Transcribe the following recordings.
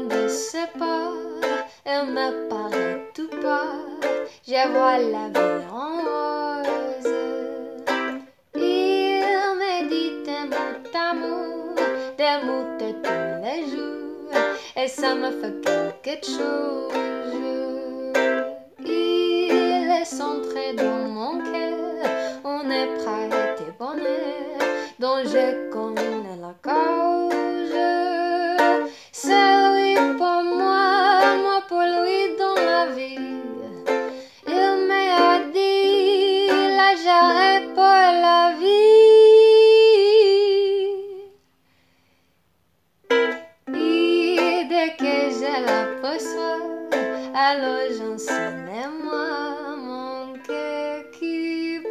ne sais pas, elle me paraît tout pas, je vois la vie en rose. Il me dit un mot d'amour, des mots de tous les jours, et ça me fait quelque chose. Il est centré dans mon cœur, on est prêt et bonheur, dont je connais la cause. C'est lui pour moi, moi pour lui dans la vie. Il m'a dit, là j'arrête pour la vie. Et dès que je l'aperçois, alors j'en sonne moi mon cœur qui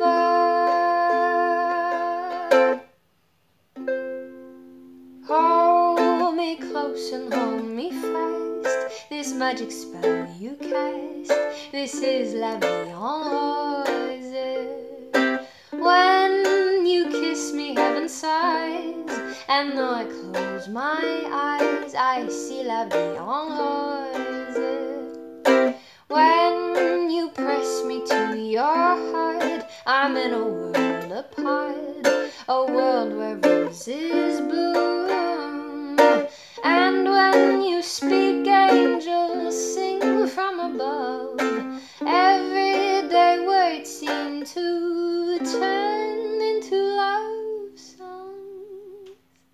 bat. Hold me close and hold me fast, this magic spell you cast, this is la vie en rose. When you kiss me heaven sighs, and though I close my eyes, I see la vie en rose. When you press me to your heart, I'm in a world apart, a world where roses bloom. And when you speak, angels sing from above. Everyday words seem to turn into love songs.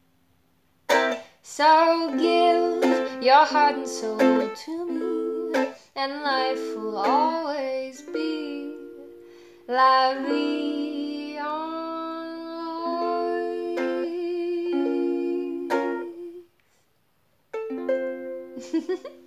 So give your heart and soul to me, and life will always be la vie en rose.